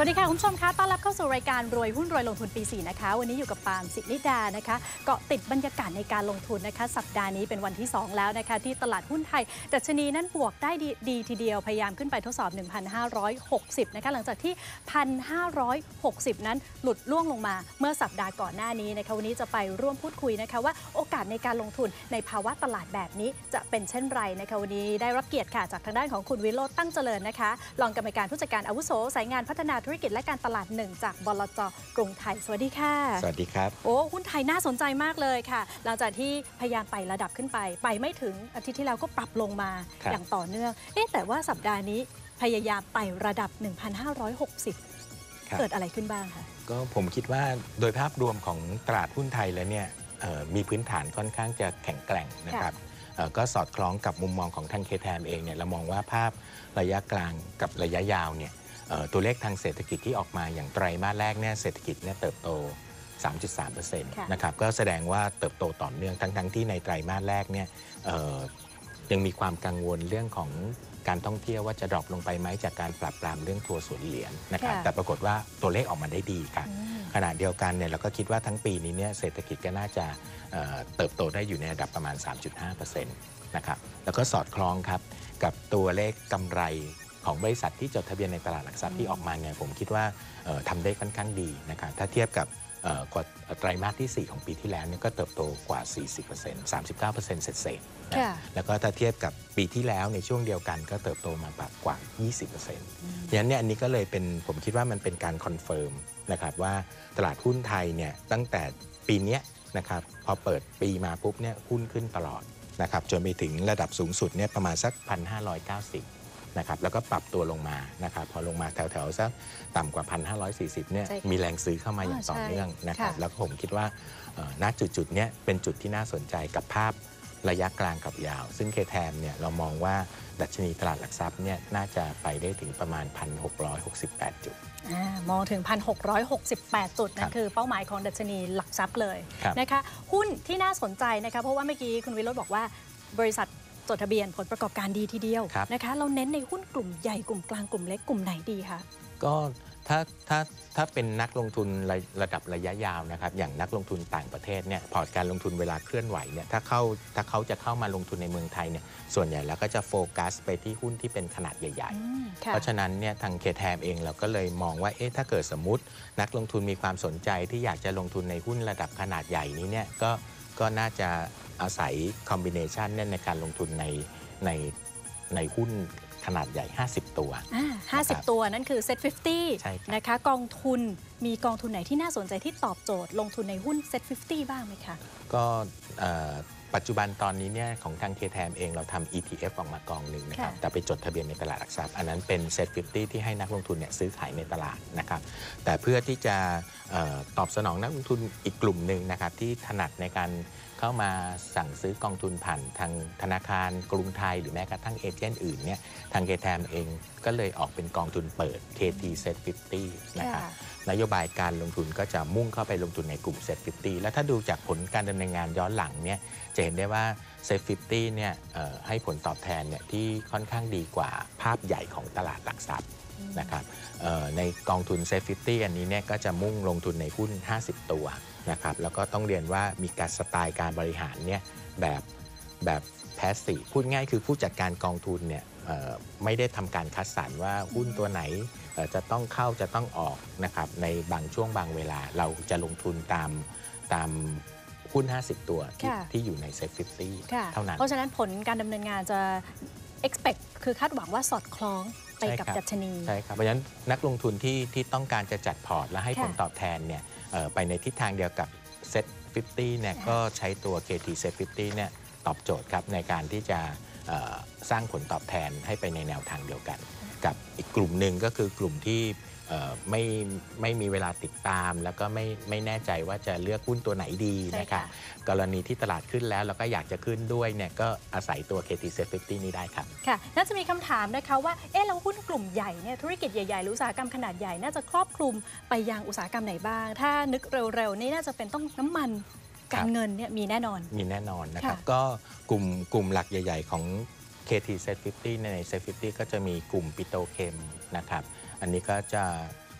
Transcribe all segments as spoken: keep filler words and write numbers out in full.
วัสดีค่ะคุณผู้ชมคะต้อนรับเข้าสู่รายการรวยหุ้นรวยลงทุนปีสี่นะคะวันนี้อยู่กับปาล์มสินิดานะคะเกาะติดบรรยากาศในการลงทุนนะคะสัปดาห์นี้เป็นวันที่สองแล้วนะคะที่ตลาดหุ้นไทยดัชนีนั้นบวกได้ดีดีทีเดียวพยายามขึ้นไปทดสอบ หนึ่งพันห้าร้อยหกสิบ นะคะหลังจากที่ หนึ่งพันห้าร้อยหกสิบ นั้นหลุดล่วงลงมาเมื่อสัปดาห์ก่อนหน้านี้นะคะวันนี้จะไปร่วมพูดคุยนะคะว่าโอกาสในการลงทุนในภาวะตลาดแบบนี้จะเป็นเช่นไรนะคะวันนี้ได้รับเกียรติค่ะจากทางด้านของคุณวิโรจน์ตั้งเจริญนะคะรองกรรมการผู้จัดการอาวุโสสายงานพัฒนาธุรกิจและการตลาดหนึ่งจากบลจ.กรุงไทยสวัสดีค่ะสวัสดีครับโอ้หุ้นไทยน่าสนใจมากเลยค่ะหลังจากที่พยายามไประดับขึ้นไปไปไม่ถึงอาทิตย์ที่แล้วก็ปรับลงมาอย่างต่อเนื่องเอ๊ะแต่ว่าสัปดาห์นี้พยายามไประดับ หนึ่งพันห้าร้อยหกสิบ เกิดอะไรขึ้นบ้างคะก็ผมคิดว่าโดยภาพรวมของตลาดหุ้นไทยแล้วเนี่ยมีพื้นฐานค่อนข้างจะแข็งแกร่งนะครับก็สอดคล้องกับมุมมองของทาง เค ที เอ เอ็ม เองเนี่ยเรามองว่าภาพระยะกลางกับระยะยาวเนี่ยตัวเลขทางเศรษฐกิจที่ออกมาอย่างไตรมาสแรกเนี่ยเศรษฐกิจเนี่ยเติบโต สามจุดสามเปอร์เซ็นต์ นะครับก็แสดงว่าเติบโตต่อเนื่องทั้งๆที่ในไตรมาสแรกเนี่ยยังมีความกังวลเรื่องของการท่องเที่ยวว่าจะดรอปลงไปไหมจากการปราบปรามเรื่องทัวร์ศูนย์เหรียญนะครับแต่ปรากฏว่าตัวเลขออกมาได้ดีครับขณะเดียวกันเนี่ยเราก็คิดว่าทั้งปีนี้เนี่ยเศรษฐกิจก็น่าจะเติบโตได้อยู่ในระดับประมาณ สามจุดห้าเปอร์เซ็นต์ นะครับแล้วก็สอดคล้องครับกับตัวเลขกำไรของบริษัทที่จดทะเบียนในตลาดหลักทรัพย์ที่ออกมาเนี่ยผมคิดว่าทำได้ค่อนข้างดีนะครับถ้าเทียบกับกว่าไตรมาสที่สี่ของปีที่แล้วเนี่ยก็เติบโตกว่า สี่สิบเปอร์เซ็นต์ สามสิบเก้าเปอร์เซ็นต์ เศษๆนะแล้วก็ถ้าเทียบกับปีที่แล้วในช่วงเดียวกันก็เติบโตมาแบบกว่า ยี่สิบเปอร์เซ็นต์ ดังนั้นเนี่ยอันนี้ก็เลยเป็นผมคิดว่ามันเป็นการคอนเฟิร์มนะครับว่าตลาดหุ้นไทยเนี่ยตั้งแต่ปีนี้นะครับพอเปิดปีมาปุ๊บเนี่ยหุ้นขึ้นตลอดนะครับจนไปถึงระดับสูงสุดเนี่ยประมาณสัก หนึ่งพันห้าร้อยเก้าสิบนะครับแล้วก็ปรับตัวลงมานะครับพอลงมาแถวๆสักต่ำกว่า หนึ่งพันห้าร้อยสี่สิบ เนี่ยมีแรงซื้อเข้ามาอย่างต่อเนื่องนะครับแล้วผมคิดว่าณจุดๆนี้เป็นจุดที่น่าสนใจกับภาพระยะกลางกับยาวซึ่ง เค ที เอ เอ็ม เนี่ยเรามองว่าดัชนีตลาดหลักทรัพย์เนี่ยน่าจะไปได้ถึงประมาณ หนึ่งพันหกร้อยหกสิบแปด จุดมองถึง หนึ่งพันหกร้อยหกสิบแปด จุดนั่นคือเป้าหมายของดัชนีหลักทรัพย์เลยนะคะหุ้นที่น่าสนใจนะคะเพราะว่าเมื่อกี้คุณวิโรจน์บอกว่าบริษัทจดทะเบียนผลประกอบการดีทีเดียวนะคะเราเน้นในหุ้นกลุ่มใหญ่กลุ่มกลางกลุ่มเล็กกลุ่มไหนดีคะก็ถ้าถ้าถ้าเป็นนักลงทุนระระดับระยะยาวนะครับอย่างนักลงทุนต่างประเทศเนี่ยพอร์ตการลงทุนเวลาเคลื่อนไหวเนี่ยถ้าเข้าถ้าเขาจะเข้ามาลงทุนในเมืองไทยเนี่ยส่วนใหญ่แล้วก็จะโฟกัสไปที่หุ้นที่เป็นขนาดใหญ่ๆเพราะฉะนั้นเนี่ยทาง เค ที เอ เอ็ม เองเราก็เลยมองว่าเอ๊ะถ้าเกิดสมมุตินักลงทุนมีความสนใจที่อยากจะลงทุนในหุ้นระดับขนาดใหญ่นี้เนี่ยก็ก็น่าจะอาศัยคอมบิเนชันเนี่ยในการลงทุนในในในหุ้นขนาดใหญ่ห้าสิบตัวห้าสิบตัวนั่นคือ เซ็ต ห้าสิบ นะคะกองทุนมีกองทุนไหนที่น่าสนใจที่ตอบโจทย์ลงทุนในหุ้น เซ็ต ห้าสิบ บ้างไหมคะก็ปัจจุบันตอนนี้เนี่ยของทาง เค ที เอ เอ็ม เองเราทำ อี ที เอฟ ออกมากองหนึ่งนะครับแต่ไปจดทะเบียนในตลาดหลักทรัพย์อันนั้นเป็น เซ็ต ห้าสิบ ที่ให้นักลงทุนเนี่ยซื้อขายในตลาดนะครับแต่เพื่อที่จะตอบสนองนักลงทุนอีกกลุ่มหนึ่งนะครับที่ถนัดในการเข้ามาสั่งซื้อกองทุนผ่านทางธนาคารกรุงไทยหรือแม้กระทั่งเอเจนต์อื่นเนี่ยทาง เค ที เอ เอ็ม เองก็เลยออกเป็นกองทุนเปิด เค ที เซ็ต ห้าสิบ นะครับนโยบายการลงทุนก็จะมุ่งเข้าไปลงทุนในกลุ่ม เซ็ต ห้าสิบ แล้วถ้าดูจากผลการดำเนินงานย้อนหลังเนี่ยจะเห็นได้ว่า เซ็ต ห้าสิบ เนี่ยให้ผลตอบแทนเนี่ยที่ค่อนข้างดีกว่าภาพใหญ่ของตลาดหลักทรัพย์นะครับในกองทุน เซ็ต ห้าสิบ อันนี้เนี่ยก็จะมุ่งลงทุนในหุ้นห้าสิบตัวนะครับแล้วก็ต้องเรียนว่ามีการสไตล์การบริหารเนี่ยแบบแบบแพสซีฟพูดง่ายคือผู้จัดการกองทุนเนี่ยไม่ได้ทำการคัดสรรว่าหุ้นตัวไหนจะต้องเข้าจะต้องออกนะครับในบางช่วงบางเวลาเราจะลงทุนตามตามหุ้นห้าสิบตัว ท, ที่อยู่ใน เซ็ต ห้าสิบ เท่านั้นเพราะฉะนั้นผลการดำเนินงานจะ expect คือคาดหวังว่าสอดคล้องไปกับดัชนีใช่ครับเพราะฉะนั้นนักลงทุนที่ที่ต้องการจะจัดพอร์ตและให้ผลตอบแทนเนี่ยไปในทิศทางเดียวกับ เซ็ต ห้าสิบ เนี่ยก็ใช้ตัว เค ที เซ็ต ห้าสิบ เนี่ยตอบโจทย์ครับในการที่จะสร้างผลตอบแทนให้ไปในแนวทางเดียวกันกับอีกกลุ่มหนึ่งก็คือกลุ่มที่ไม่ไม่มีเวลาติดตามแล้วก็ไม่ไม่แน่ใจว่าจะเลือกหุ้นตัวไหนดีนะครับกรณีที่ตลาดขึ้นแล้วแล้วก็อยากจะขึ้นด้วยเนี่ยก็อาศัยตัว เค ที เซ็ต ห้าสิบ นี้ได้ครับค่ะน่าจะมีคำถามนะคะว่าเอ๊ะแล้วหุ้นกลุ่มใหญ่เนี่ยธุรกิจใหญ่ๆหรืออุตสาหกรรมขนาดใหญ่น่าจะครอบคลุมไปยังอุตสาหกรรมไหนบ้างถ้านึกเร็วๆนี่น่าจะเป็นต้องน้ำมันการเงินเนี่ยมีแน่นอนมีแน่นอนนะครับก็กลุ่มกลุ่มหลักใหญ่ๆของ เค ที เซ็ต ห้าสิบ ใน เซ็ต ห้าสิบ ก็จะมีกลุ่มปิโตรเคมนะครับอันนี้ก็จะ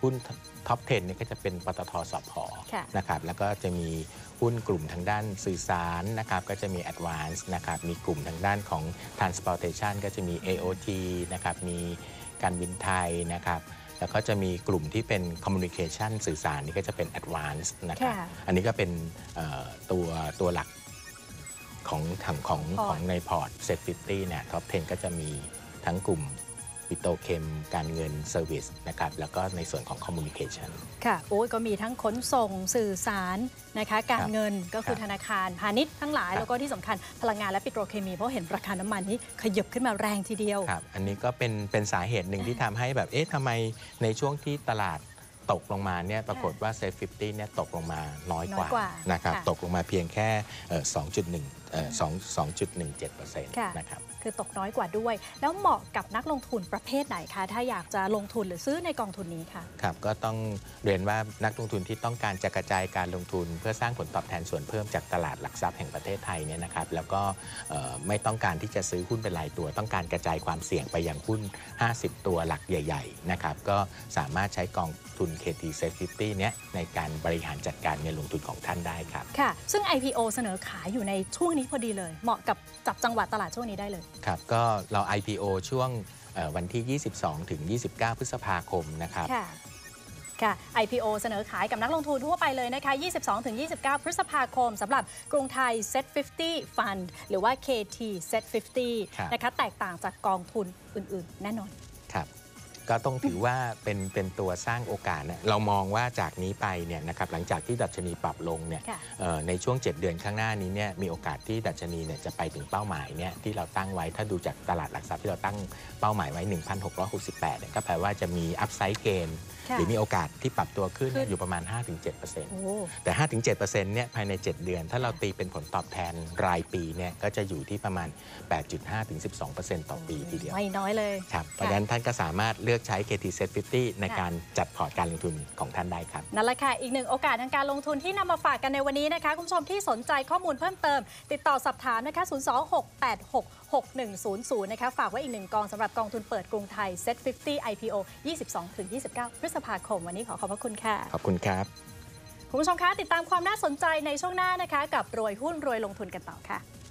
หุ้นท็อปสิบเนี่ยก็จะเป็นปตท.สผ.นะครับแล้วก็จะมีหุ้นกลุ่มทางด้านสื่อสารนะครับก็จะมี Advance นะครับมีกลุ่มทางด้านของ Transportation ก็จะมี เอ โอ ที นะครับมีการบินไทยนะครับแล้วก็จะมีกลุ่มที่เป็น Communication สื่อสารนี่ก็จะเป็น Advance นะครับอันนี้ก็เป็นตัวตัวหลักของของของของในพอร์ต เซ็ต ห้าสิบ เนี่ยท็อปสิบก็จะมีทั้งกลุ่มปิโตรเคมการเงินเซอร์วิสนะครับแล้วก็ในส่วนของคอมมูนิเคชันค่ะโอ้ยก็มีทั้งขนส่งสื่อสารนะคะการเงินก็คือธนาคารพาณิชย์ทั้งหลายแล้วก็ที่สำคัญพลังงานและปิโตรเคมีเพราะเห็นราคาน้ำมันนี้ขยับขึ้นมาแรงทีเดียวครับอันนี้ก็เป็นเป็นสาเหตุหนึ่งที่ทำให้แบบเอ๊ะทำไมในช่วงที่ตลาดตกลงมาเนี่ยปรากฏว่าเซ็ต ห้าสิบ เนี่ยตกลงมาน้อยกว่านะครับตกลงมาเพียงแค่สองจุดหนึ่ง สองจุดหนึ่งเจ็ดเปอร์เซ็นต์ นะครับคือตกน้อยกว่าด้วยแล้วเหมาะกับนักลงทุนประเภทไหนคะถ้าอยากจะลงทุนหรือซื้อในกองทุนนี้ค่ะครับก็ต้องเรียนว่านักลงทุนที่ต้องการจะกระจายการลงทุนเพื่อสร้างผลตอบแทนส่วนเพิ่มจากตลาดหลักทรัพย์แห่งประเทศไทยเนี่ยนะครับแล้วก็ไม่ต้องการที่จะซื้อหุ้นเป็นรายตัวต้องการกระจายความเสี่ยงไปยังหุ้นห้าสิบตัวหลักใหญ่ๆนะครับก็สามารถใช้กองทุน เค ที เซ็ต ห้าสิบ เนี่ยในการบริหารจัดการเงินลงทุนของท่านได้ครับค่ะซึ่ง ไอ พี โอ เสนอขายอยู่ในช่วงนี้พอดีเลยเหมาะกับจับจังหวะตลาดช่วงนี้ได้เลยครับก็เรา ไอ พี โอ ช่วงวันที่ ยี่สิบสองถึงยี่สิบเก้า พฤษภาคมนะครับค่ะค่ะ ไอ พี โอ เสนอขายกับนักลงทุนทั่วไปเลยนะคะ ยี่สิบสองถึงยี่สิบเก้า พฤษภาคมสำหรับกรุงไทย เซ็ต ห้าสิบ Fund หรือว่า เค ที เซ็ต ห้าสิบ นะคะแตกต่างจากกองทุนอื่นๆแน่นอนครับก็ต้องถือว่าเป็นเป็นตัวสร้างโอกาสนะเรามองว่าจากนี้ไปเนี่ยนะครับหลังจากที่ดัชนีปรับลงเนี่ยในช่วงเจ็ดเดือนข้างหน้านี้เนี่ยมีโอกาสที่ดัชนีเนี่ยจะไปถึงเป้าหมายเนี่ยที่เราตั้งไว้ถ้าดูจากตลาดหลักทรัพย์ที่เราตั้งเป้าหมายไว้ หนึ่งพันหกร้อยหกสิบแปด เนี่ยก็แปลว่าจะมีอัพไซด์เกนหรือมีโอกาสที่ปรับตัวขึ้นอยู่ประมาณ ห้าถึงเจ็ดเปอร์เซ็นต์ แต่ ห้าถึงเจ็ดเปอร์เซ็นต์ เนี่ยภายในเจ็ดเดือนถ้าเราตีเป็นผลตอบแทนรายปีเนี่ยก็จะอยู่ที่ประมาณ แปดจุดห้าถึงสิบสองเปอร์เซ็นต์ ต่อปีทีเดียวไม่น้อยเลยครับเพราะฉะนั้นท่านก็สามารถเลือกใช้ เค ที เซ็ต ห้าสิบ ในการจัดพอร์ตการลงทุนของท่านได้ครับนั่นแหละค่ะอีกหนึ่งโอกาสทางการลงทุนที่นำมาฝากกันในวันนี้นะคะคุณผู้ชมที่สนใจข้อมูลเพิ่มเติมติดต่อสอบถามนะคะ ศูนย์ สอง หก แปด หก หก หนึ่ง ศูนย์ ศูนย์ นะคะฝากไว้อีกหนึ่งกองสำหรับกองทุนเปิดกรุงไทย เซ็ต ห้าสิบ ไอ พี โอ ยี่สิบสองถึงยี่สิบเก้า พฤษภาคมวันนี้ขอขอบพระคุณค่ะขอบคุณครับคุณผู้ชมคะติดตามความน่าสนใจในช่วงหน้านะคะกับรวยหุ้นรวยลงทุนกันต่อค่ะ